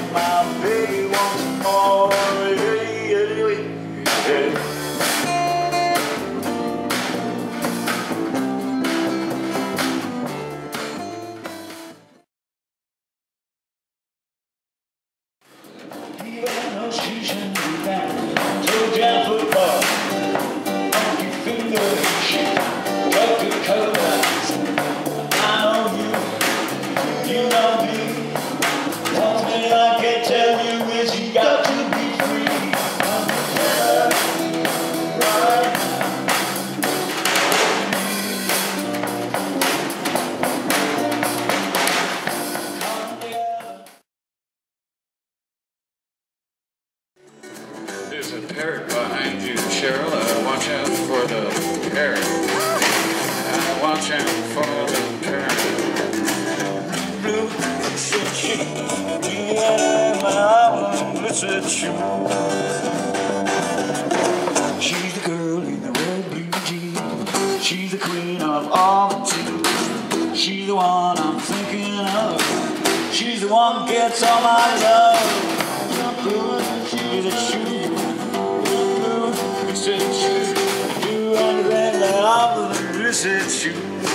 my baby once more. Even though she shouldn't be back, told you football, funky fingers, cut the colors. I know you know me. One thing I can tell you is you got to be free. Right. There's a parrot behind you, Cheryl. Watch out for the parrot. Watch out for the parrot. Blue, said she, said she. She's the girl in the red blue jeans. She's the queen of all the teams. She's the one I'm thinking of. She's the one who gets all my love. She's a shoe. Said you do anything that I'm gonna said you.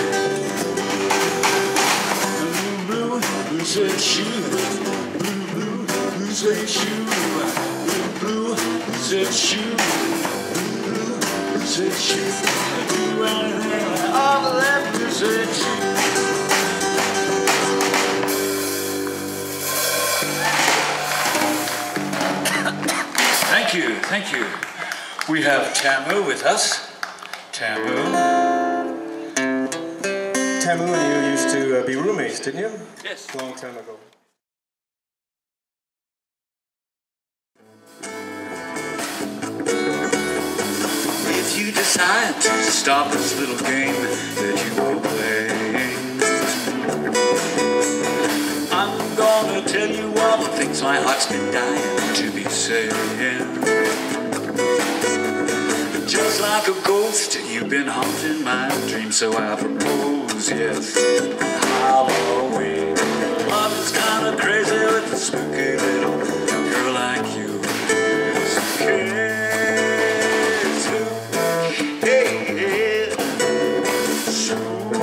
Blue, blue, said you. Blue, said you. Blue, said you. Blue, said you. Do anything that I'm gonna said you. Thank you. We have Shamoo with us. Shamoo. Shamoo and you used to be roommates, didn't you? Yes. A long time ago. If you decide to stop this little game that you were playing, I'm gonna tell you all the things my heart's been dying to be saying. Just like a ghost, you've been haunting my dreams, so I propose, yes, Halloween. Love is kinda crazy with a spooky little girl like you. So kiss you, hey, so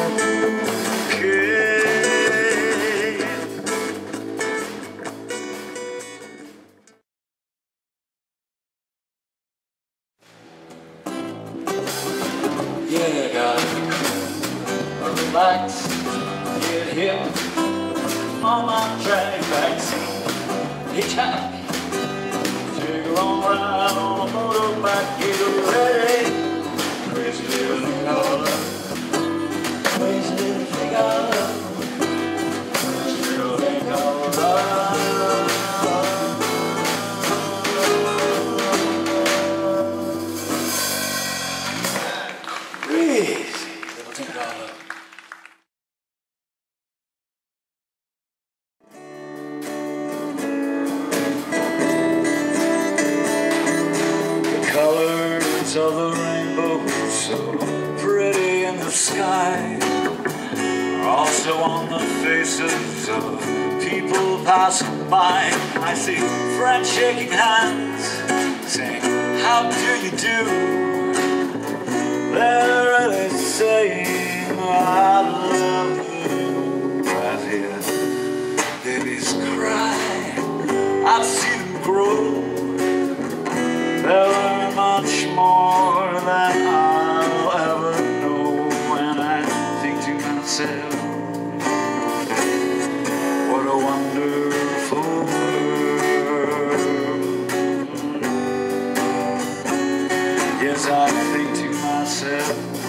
yeah, God, relax, get hip on my track backseat. Hitchhike, take a long ride on a motorbike, get ready. Crazy little thing I love, crazy little thing I love, crazy little thing I love. Of the rainbow, so pretty in the sky, are also on the faces of people passing by. I see friends shaking hands, saying, how do you do? They're really saying, I love you. I hear babies cry, I see them grow. They'll learn much more than I'll ever know. When I think to myself, what a wonderful world. Yes, I think to myself,